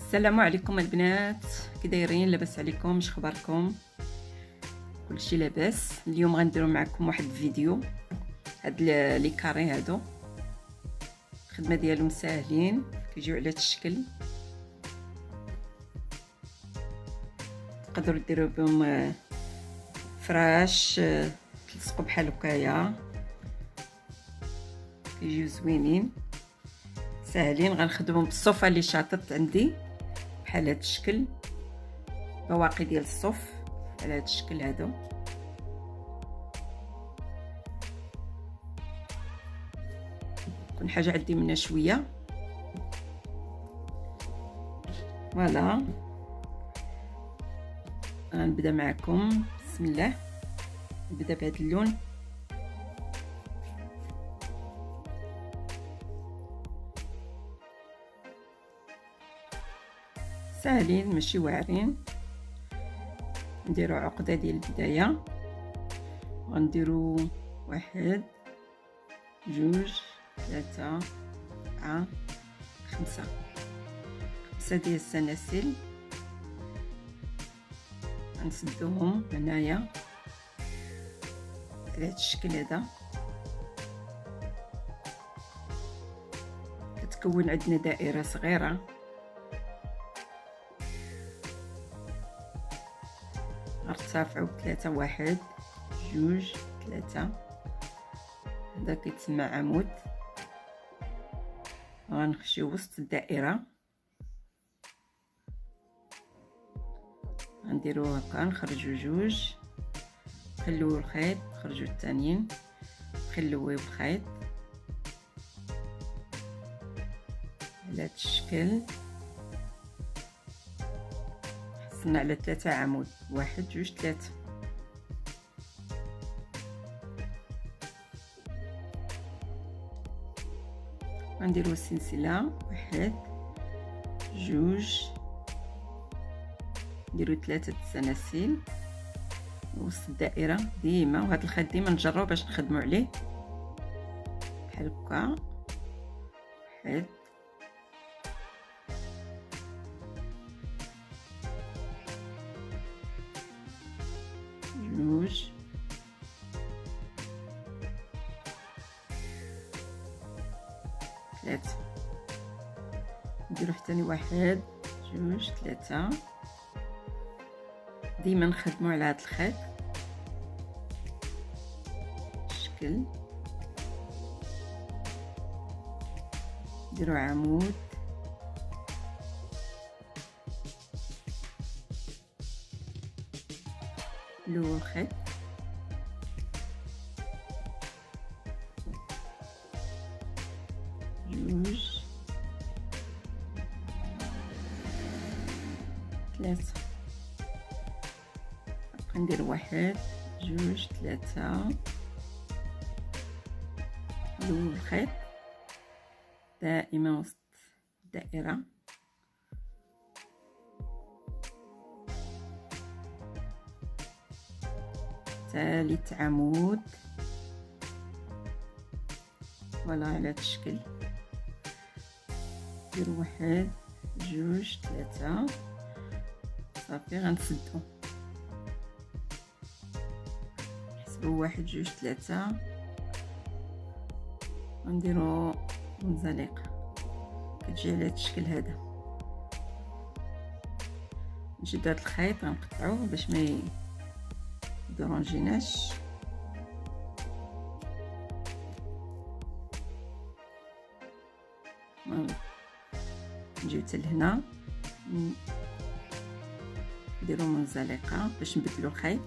السلام عليكم البنات، كي دايرين؟ لاباس عليكم؟ اش اخباركم؟ كلشي لاباس. اليوم غنديروا معكم واحد الفيديو. هاد لي كاري هادو الخدمه ديالهم ساهلين، كيجيو على هاد الشكل. تقدروا ديروا بهم فراش، تلصقوا بحال هكايا، كيجيو زوينين ساهلين. غنخدمهم بالصوفه اللي شاطت عندي بحال هاد الشكل، بواقي ديال الصوف على هاد الشكل هادو. كل حاجه عندي منها شويه. فوالا غنبدا معكم. بسم الله. نبدا بهذا اللون. ساهلين ماشي واعرين. نديرو عقده ديال البدايه. غنديرو 1 2 3 4 5 ديال السلاسل. غنسدوهم هنايا على هذا الشكل هذا. كتكون عندنا دائره صغيره. ارتفعوا بثلاثة، 1 2 3. هذا كيتسمى عمود. غنخشيو وسط الدائره، غنديرو هكا، نخرجو 2، نخليو الخيط، نخرجو الثانيين، نخليوه بالخيط على هذا الشكل. حصلنا على 3 عمود، 1 2 3. غنديرو السلسله 1 2، نديرو 3 السلاسل وسط الدائره ديما. وهذا الخيط ديما نجربو باش نخدمو عليه بحال هكا. 1 2 3. نديرو حتى 1 2 3. ديما نخدمو على هذا الخيط الشكل. نديرو عمود، نلوو الخيط، جوج 3. ندير 1 2 3. نلوو الخيط دائما وسط الدائرة. ثالث عمود، ولا على هذا الشكل. ندير 1 2 3. صافي غنسدو، نحسبو 1 2 3. غنديرو منزلقه كتجي على هذا الشكل هذا. نشدو هذا الخيط غنقطعوه باش ما يدرونجيناش. نجيو حتى لهنا، نديرو منزلقه باش نبدلو الخيط.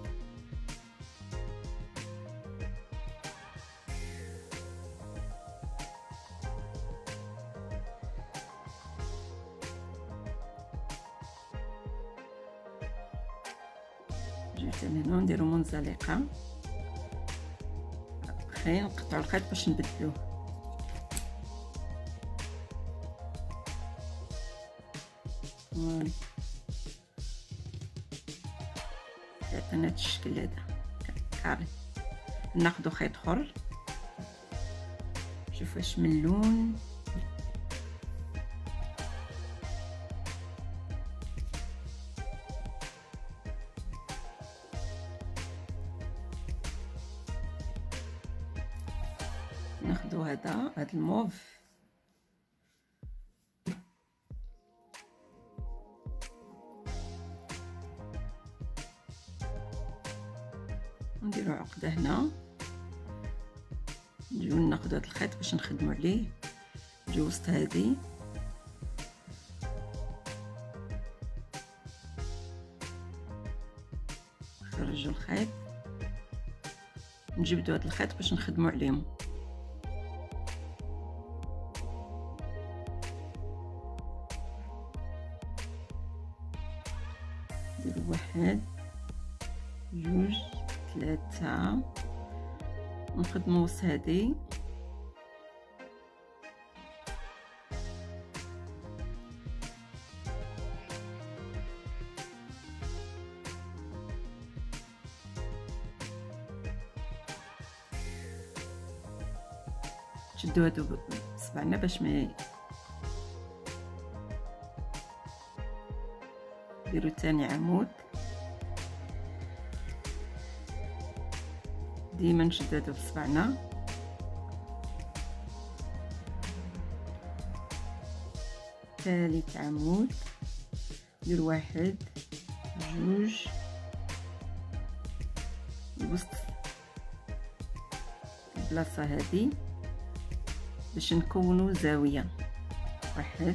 جيت هنا نديرو منزلقه. خلينا نقطعو الخيط باش نبدلوه. عطينا هاد الشكل هذا كاري. ناخدو خيط اخر، شوف واش من لون. ناخدو هذا الموف نديرو عقده هنا، نجيو ناخدو هذا الخيط باش نخدمو عليه، نجيو وسط هذه نخرجو الخيط، نجبدو هذا الخيط باش نخدمو عليهم. نديرو 1 2 3 نخدمو وسط هذه، نشدو هادو بصبعنا باش ما نديرو تاني عمود، ديما نشدو هادو بصبعنا، ثالث عمود ندير 1 2 وسط البلاصه هذه باش نكونوا زاويه. 1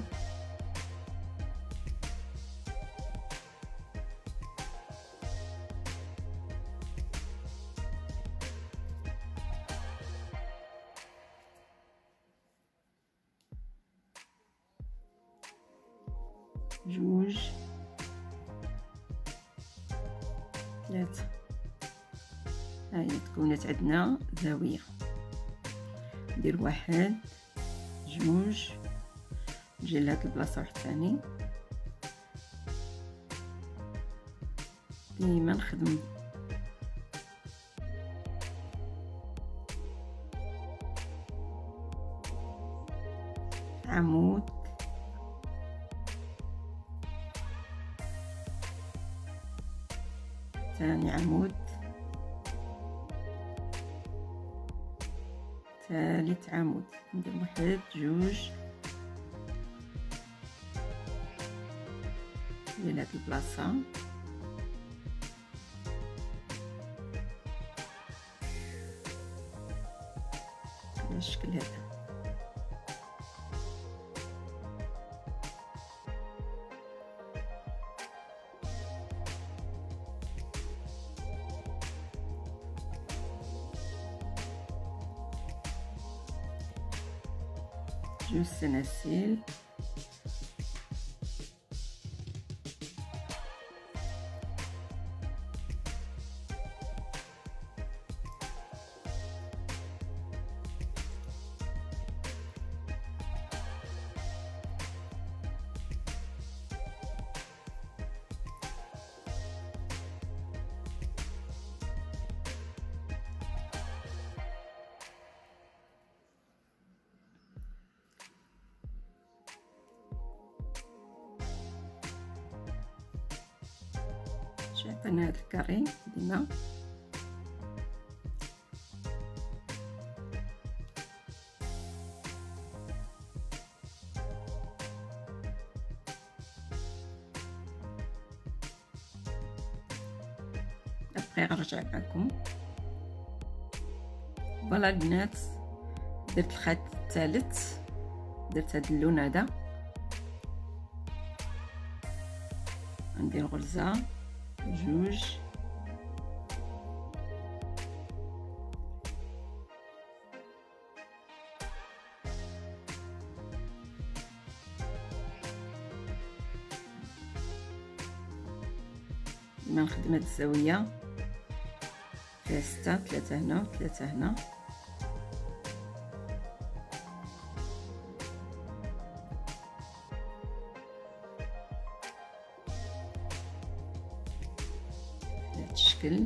2 3. ها هي تكونت عندنا زاويه. ندير 1 2 نجي لهاد البلاصه واحد ثاني، ديما نخدم عمود ثاني عمود ثالث عمود. ندير 1 2 من هاد البلاصه، على الشكل هذا. جوج سلاسل عطينا هاد الكاري ديما ابقي غنرجع معكم. فوالا البنات، درت الخيط الثالث، درت هاد اللون هذا، ندير غرزه 2 ديما نخدم هاد الزاويه فيها 6 3 هنا و3 هنا، بهذا الشكل.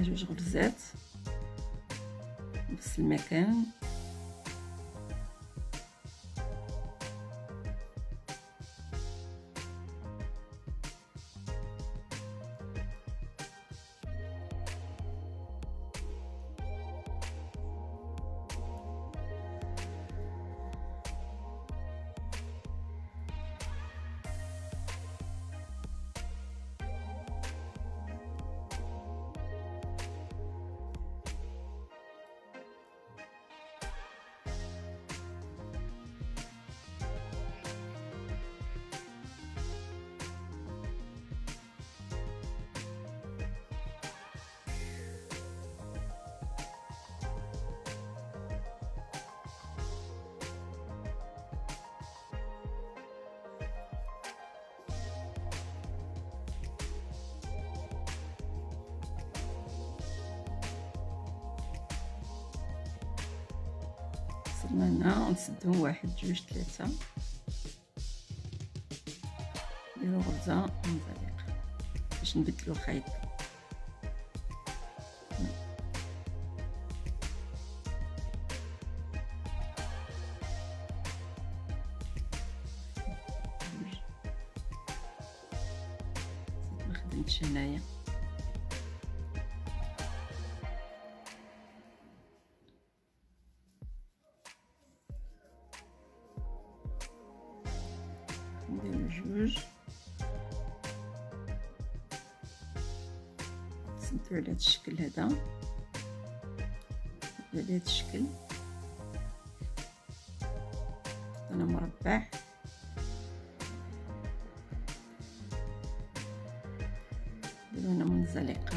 جوج غرزات نفس المكان. وصلنا هنا ونسدو واحد جوج ثلاثة، نديرو غرزة منزلقة باش نبدلو الخيط. ما خدمتش هنايا. نديرو جوج، نسدو على هاد الشكل هذا، على هاد الشكل انا مربع، نديرو هنا منزلقة،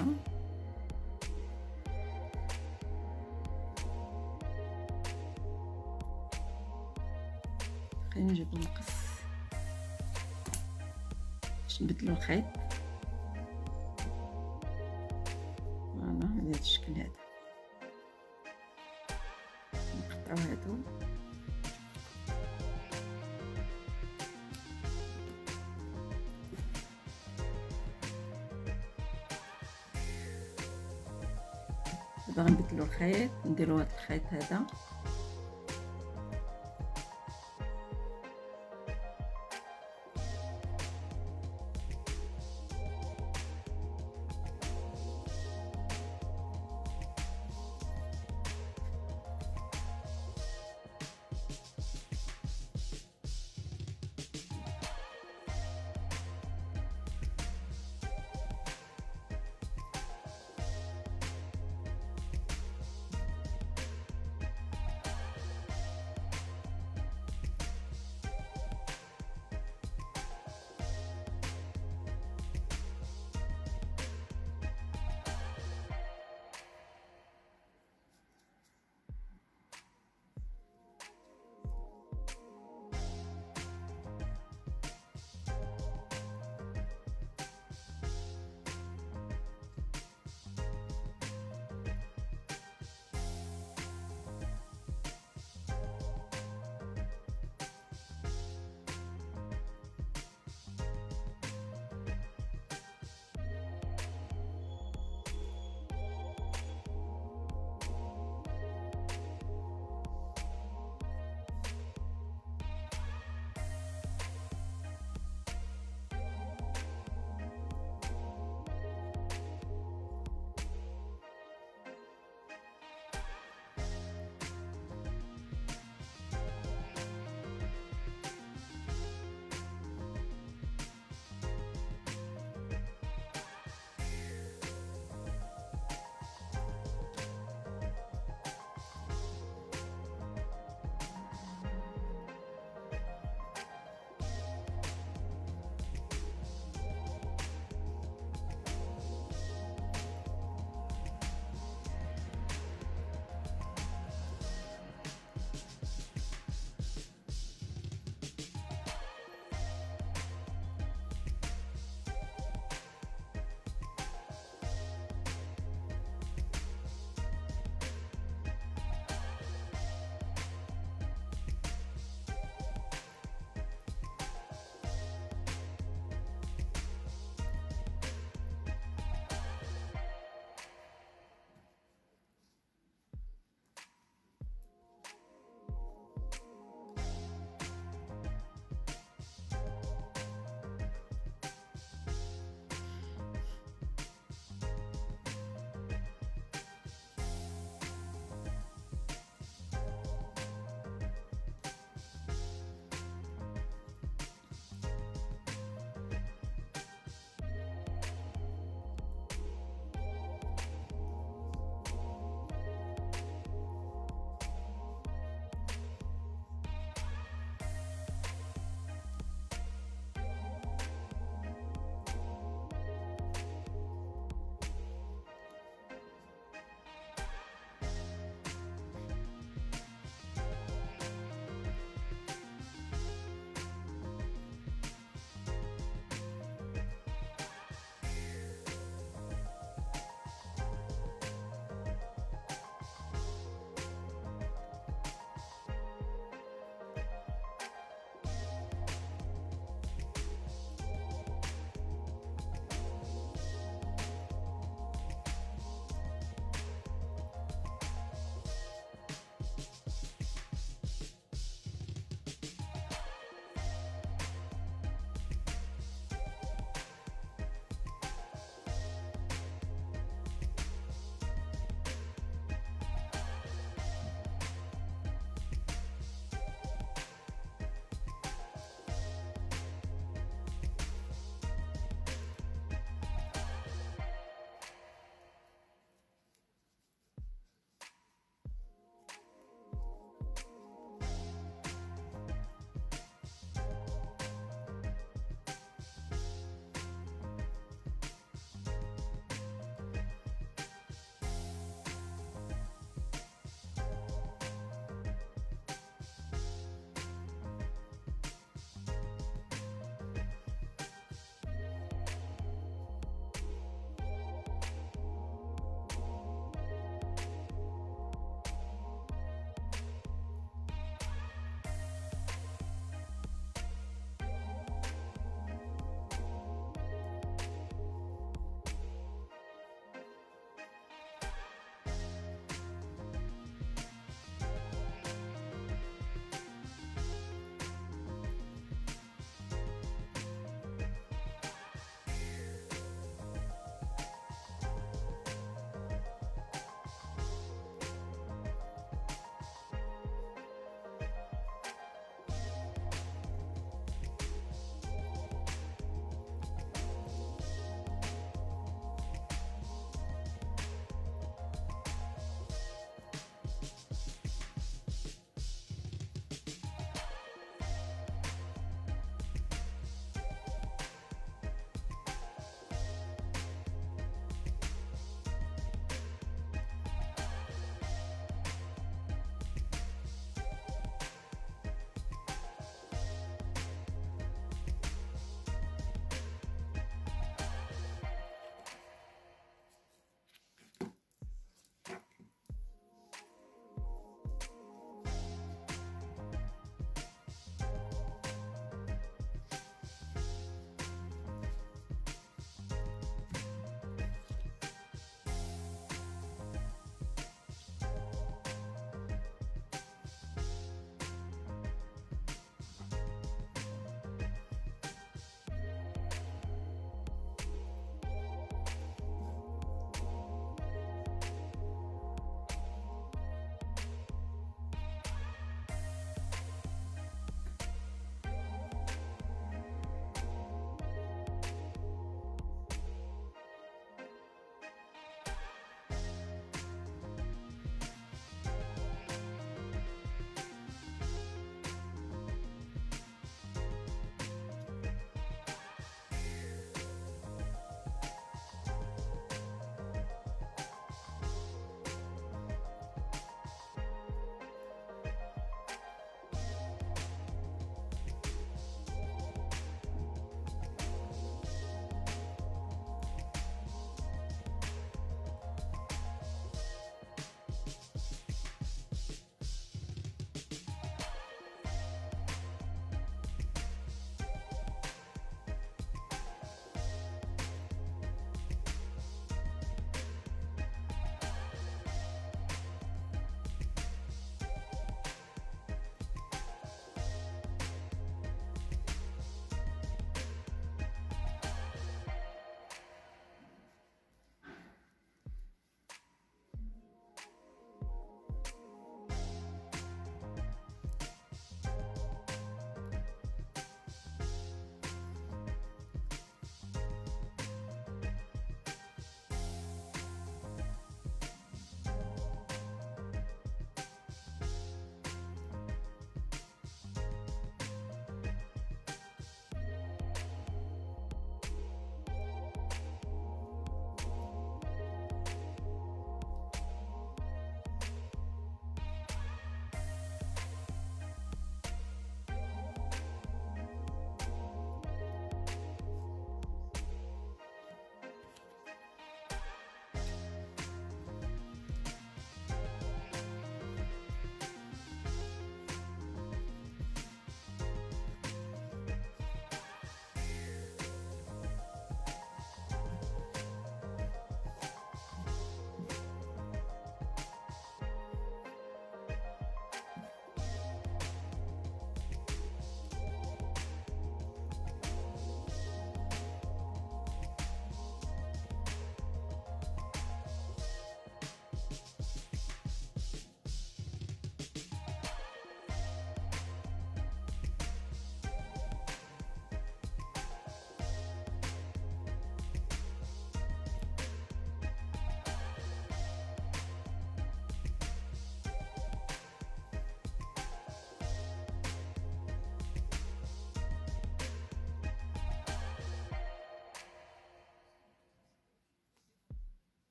خلينا نجيبو نقص باش نبدلو الخيط. فوالا على هاد الشكل هذا نقطعو هادو، دابا غنبدلو الخيط، نديرو هاد الخيط هذا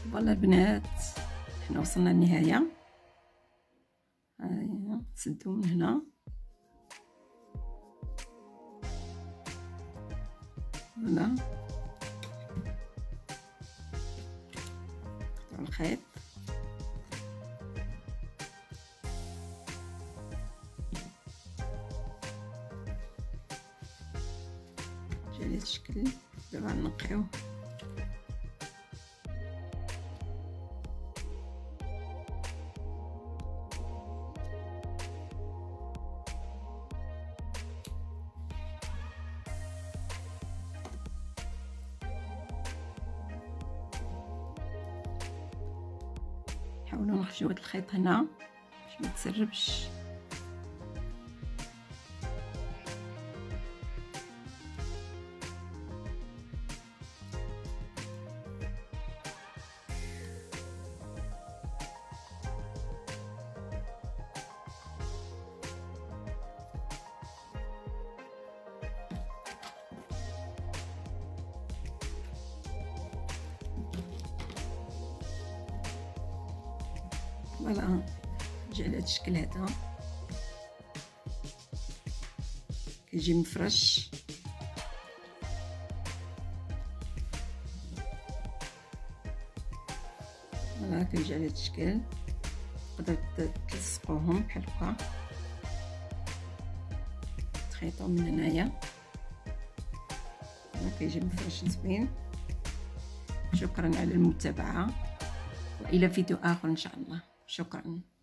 فوالا البنات، حنا وصلنا للنهايه. هاهي نسدو من هنا، فوالا نقطعو الخيط. جا على هاد الشكل. دابا نقيوه. نحاولوا نخرجوا هاد الخيط هنا باش ما تسربش. فوالا جا على هاد الشكل هذا، كيجي مفرش. فوالا كيجي على هاد الشكل. تقدر تلصقوهم بحال هكا، تخيطو من هنايا. فوالا كيجي مفرش زوين. شكرا على المتابعة، والى فيديو اخر ان شاء الله. شكرا.